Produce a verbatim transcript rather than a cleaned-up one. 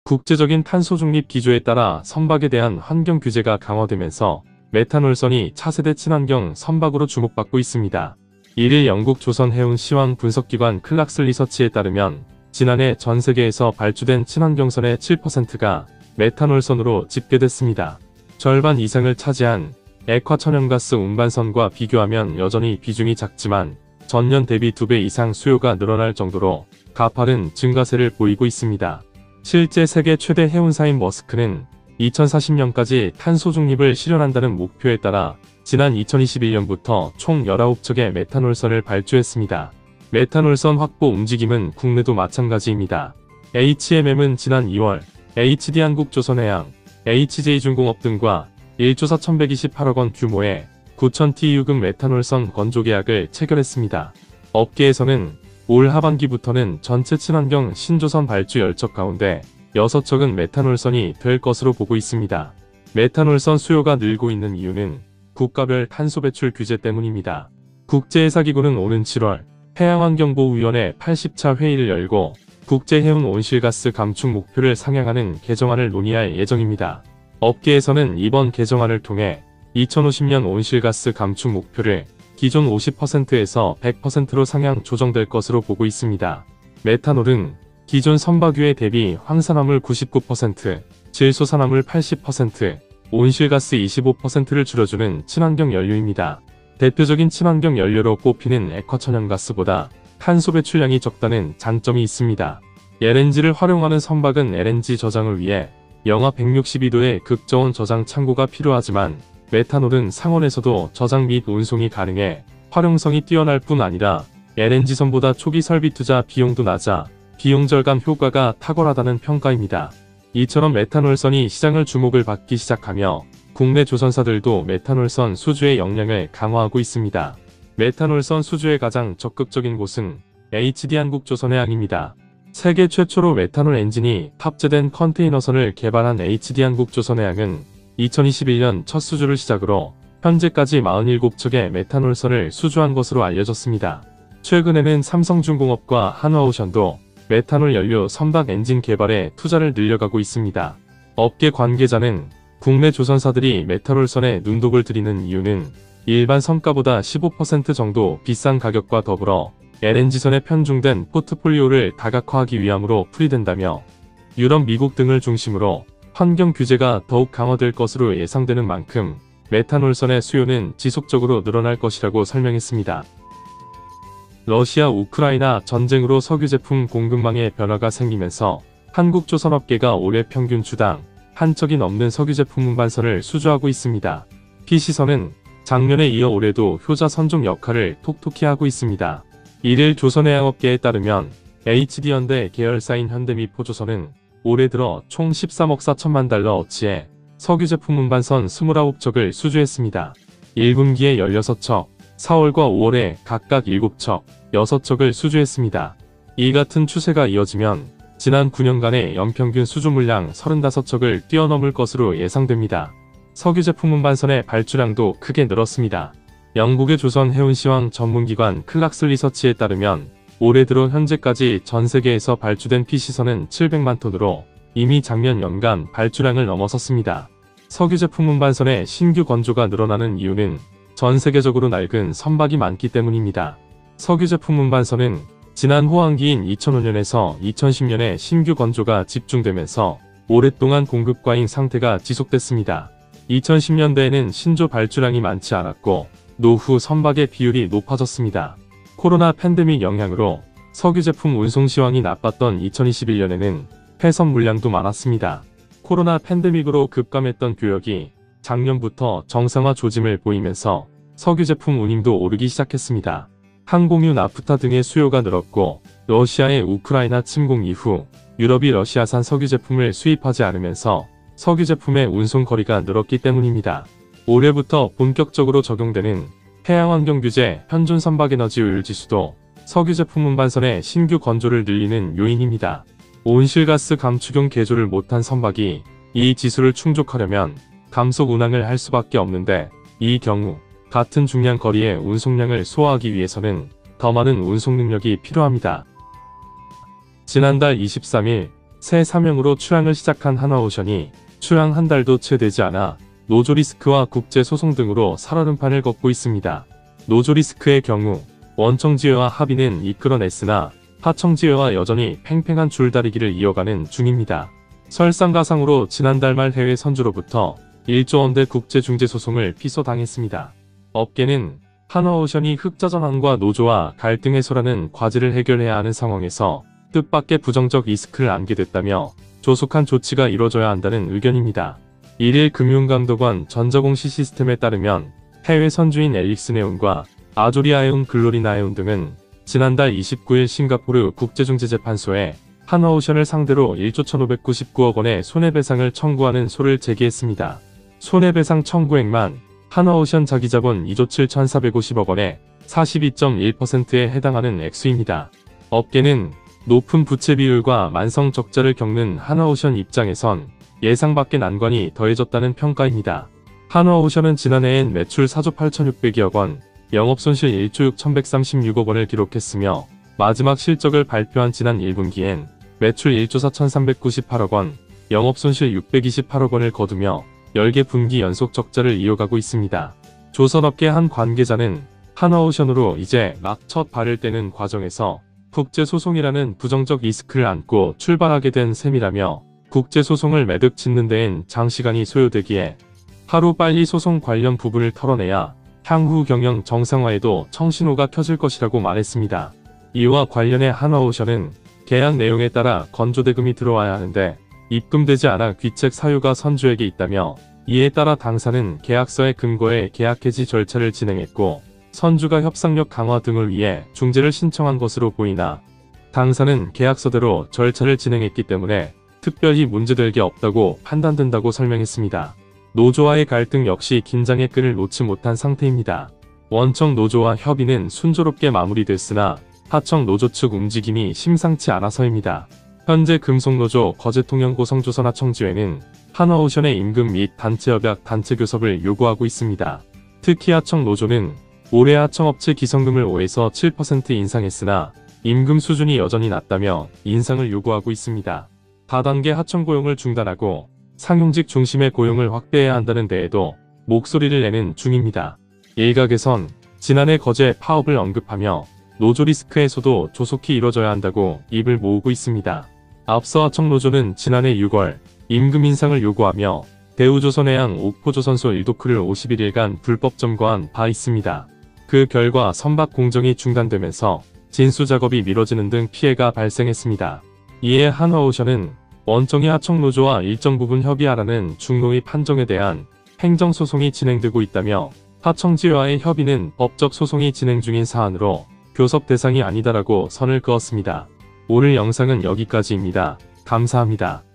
국제적인 탄소 중립 기조에 따라 선박에 대한 환경 규제가 강화되면서 메탄올선이 차세대 친환경 선박으로 주목받고 있습니다. 일일 영국 조선 해운 시황 분석기관 클락스 리서치에 따르면 지난해 전 세계에서 발주된 친환경선의 칠 퍼센트가 메탄올선으로 집계됐습니다. 절반 이상을 차지한 액화천연가스 운반선과 비교하면 여전히 비중이 작지만 전년 대비 두 배 이상 수요가 늘어날 정도로 가파른 증가세를 보이고 있습니다. 실제 세계 최대 해운사인 머스크는 이천사십 년까지 탄소 중립을 실현한다는 목표에 따라 지난 이천이십일 년부터 총 열아홉 척의 메탄올선을 발주했습니다. 메탄올선 확보 움직임은 국내도 마찬가지입니다. 에이치엠엠은 지난 이월 에이치디한국조선해양, 에이치제이중공업 등과 일조 사천백이십팔억 원 규모의 구천 티이유급 메탄올선 건조 계약을 체결했습니다. 업계에서는 올 하반기부터는 전체 친환경 신조선 발주 열 척 가운데 여섯 척은 메탄올선이 될 것으로 보고 있습니다. 메탄올선 수요가 늘고 있는 이유는 국가별 탄소 배출 규제 때문입니다. 국제해사기구는 오는 칠월 해양환경보호위원회 팔십 차 회의를 열고 국제해운 온실가스 감축 목표를 상향하는 개정안을 논의할 예정입니다. 업계에서는 이번 개정안을 통해 이천오십 년 온실가스 감축 목표를 기존 오십 퍼센트에서 백 퍼센트로 상향 조정될 것으로 보고 있습니다. 메탄올은 기존 선박유에 대비 황산화물 구십구 퍼센트, 질소산화물 팔십 퍼센트, 온실가스 이십오 퍼센트를 줄여주는 친환경 연료입니다. 대표적인 친환경 연료로 꼽히는 액화천연가스보다 탄소 배출량이 적다는 장점이 있습니다. 엘엔지를 활용하는 선박은 엘엔지 저장을 위해 영하 백육십이 도의 극저온 저장 창고가 필요하지만 메탄올은 상온에서도 저장 및 운송이 가능해 활용성이 뛰어날 뿐 아니라 엘엔지선보다 초기 설비 투자 비용도 낮아 비용 절감 효과가 탁월하다는 평가입니다. 이처럼 메탄올선이 시장을 주목을 받기 시작하며 국내 조선사들도 메탄올선 수주의 역량을 강화하고 있습니다. 메탄올선 수주의 가장 적극적인 곳은 에이치디한국조선해양입니다. 세계 최초로 메탄올 엔진이 탑재된 컨테이너선을 개발한 에이치디한국조선해양은 이천이십일 년 첫 수주를 시작으로 현재까지 사십칠 척의 메탄올선을 수주한 것으로 알려졌습니다. 최근에는 삼성중공업과 한화오션도 메탄올 연료 선박 엔진 개발에 투자를 늘려가고 있습니다. 업계 관계자는 국내 조선사들이 메탄올선에 눈독을 들이는 이유는 일반 선가보다 십오 퍼센트 정도 비싼 가격과 더불어 엘엔지선에 편중된 포트폴리오를 다각화하기 위함으로 풀이된다며 유럽, 미국 등을 중심으로 환경 규제가 더욱 강화될 것으로 예상되는 만큼 메탄올선의 수요는 지속적으로 늘어날 것이라고 설명했습니다. 러시아 우크라이나 전쟁으로 석유 제품 공급망에 변화가 생기면서 한국 조선업계가 올해 평균 주당 한 척이 넘는 석유 제품 운반선을 수주하고 있습니다. 피씨선은 작년에 이어 올해도 효자 선종 역할을 톡톡히 하고 있습니다. 일일 조선해양업계에 따르면 에이치디현대 계열사인 현대미포조선은 올해 들어 총 십삼억 사천만 달러 어치의 석유 제품 운반선 이십구 척을 수주했습니다. 일 분기에 열여섯 척, 사월과 오월에 각각 일곱 척, 여섯 척을 수주했습니다. 이 같은 추세가 이어지면 지난 구 년간의 연평균 수주 물량 서른다섯 척을 뛰어넘을 것으로 예상됩니다. 석유 제품 운반선의 발주량도 크게 늘었습니다. 영국의 조선 해운 시황 전문기관 클락스 리서치에 따르면 올해 들어 현재까지 전 세계에서 발주된 피씨선은 칠백만 톤으로 이미 작년 연간 발주량을 넘어섰습니다. 석유 제품 운반선의 신규 건조가 늘어나는 이유는 전 세계적으로 낡은 선박이 많기 때문입니다. 석유 제품 운반선은 지난 호황기인 이천오 년에서 이천십 년에 신규 건조가 집중되면서 오랫동안 공급 과잉 상태가 지속됐습니다. 이천십 년대에는 신조 발주량이 많지 않았고 노후 선박의 비율이 높아졌습니다. 코로나 팬데믹 영향으로 석유 제품 운송 시황이 나빴던 이천이십일 년에는 폐선 물량도 많았습니다. 코로나 팬데믹으로 급감했던 교역이 작년부터 정상화 조짐을 보이면서 석유 제품 운임도 오르기 시작했습니다. 항공유, 나프타 등의 수요가 늘었고 러시아의 우크라이나 침공 이후 유럽이 러시아산 석유 제품을 수입하지 않으면서 석유 제품의 운송 거리가 늘었기 때문입니다. 올해부터 본격적으로 적용되는 해양환경 규제 현존 선박 에너지 효율 지수도 석유 제품 운반선의 신규 건조를 늘리는 요인입니다. 온실가스 감축용 개조를 못한 선박이 이 지수를 충족하려면 감속 운항을 할 수밖에 없는데 이 경우 같은 중량 거리의 운송량을 소화하기 위해서는 더 많은 운송 능력이 필요합니다. 지난달 이십삼 일 새 사명으로 출항을 시작한 한화오션이 출항 한 달도 채 되지 않아 노조 리스크와 국제 소송 등으로 살얼음판을 걷고 있습니다. 노조 리스크의 경우 원청지회와 합의는 이끌어냈으나 하청지회와 여전히 팽팽한 줄다리기를 이어가는 중입니다. 설상가상으로 지난달 말 해외 선주로부터 일조 원대 국제중재소송을 피소당했습니다. 업계는 한화오션이 흑자전환과 노조와 갈등 해소라는 과제를 해결해야 하는 상황에서 뜻밖의 부정적 리스크를 안게 됐다며 조속한 조치가 이뤄져야 한다는 의견입니다. 일일 금융감독원 전자공시 시스템에 따르면 해외 선주인 엘릭스네온과 아조리아에온 글로리나에온 등은 지난달 이십구일 싱가포르 국제중재재판소에 한화오션을 상대로 일조 천오백구십구억 원의 손해배상을 청구하는 소를 제기했습니다. 손해배상 청구액만 한화오션 자기자본 이조 칠천사백오십억 원의 사십이 점 일 퍼센트에 해당하는 액수입니다. 업계는 높은 부채 비율과 만성 적자를 겪는 한화오션 입장에선 예상 밖의 난관이 더해졌다는 평가입니다. 한화오션은 지난해엔 매출 사조 팔천육백여억 원, 영업손실 일조 육천백삼십육억 원을 기록했으며 마지막 실적을 발표한 지난 일 분기엔 매출 일조 사천삼백구십팔억 원, 영업손실 육백이십팔억 원을 거두며 열 개 분기 연속 적자를 이어가고 있습니다. 조선업계 한 관계자는 한화오션으로 이제 막 첫 발을 떼는 과정에서 국제소송이라는 부정적 리스크를 안고 출발하게 된 셈이라며 국제소송을 매듭 짓는 데엔 장시간이 소요되기에 하루빨리 소송 관련 부분을 털어내야 향후 경영 정상화에도 청신호가 켜질 것이라고 말했습니다. 이와 관련해 한화오션은 계약 내용에 따라 건조대금이 들어와야 하는데 입금되지 않아 귀책 사유가 선주에게 있다며 이에 따라 당사는 계약서에 근거해 계약 해지 절차를 진행했고 선주가 협상력 강화 등을 위해 중재를 신청한 것으로 보이나 당사는 계약서대로 절차를 진행했기 때문에 특별히 문제될 게 없다고 판단된다고 설명했습니다. 노조와의 갈등 역시 긴장의 끈을 놓지 못한 상태입니다. 원청 노조와 협의는 순조롭게 마무리됐으나 하청 노조 측 움직임이 심상치 않아서입니다. 현재 금속노조 거제통영고성조선하청지회는 한화오션의 임금 및 단체협약 단체교섭을 요구하고 있습니다. 특히 하청 노조는 올해 하청업체 기성금을 오에서 칠 퍼센트 인상했으나 임금 수준이 여전히 낮다며 인상을 요구하고 있습니다. 다단계 하청 고용을 중단하고 상용직 중심의 고용을 확대해야 한다는 데에도 목소리를 내는 중입니다. 일각에선 지난해 거제 파업을 언급하며 노조 리스크 해소도 조속히 이뤄져야 한다고 입을 모으고 있습니다. 앞서 하청노조는 지난해 유월 임금 인상을 요구하며 대우조선해양 옥포조선소 일도크를 오십일 일간 불법 점거한 바 있습니다. 그 결과 선박 공정이 중단되면서 진수 작업이 미뤄지는 등 피해가 발생했습니다. 이에 한화오션은 원청이 하청노조와 일정 부분 협의하라는 중노의 판정에 대한 행정소송이 진행되고 있다며 하청지회와의 협의는 법적 소송이 진행 중인 사안으로 교섭 대상이 아니다라고 선을 그었습니다. 오늘 영상은 여기까지입니다. 감사합니다.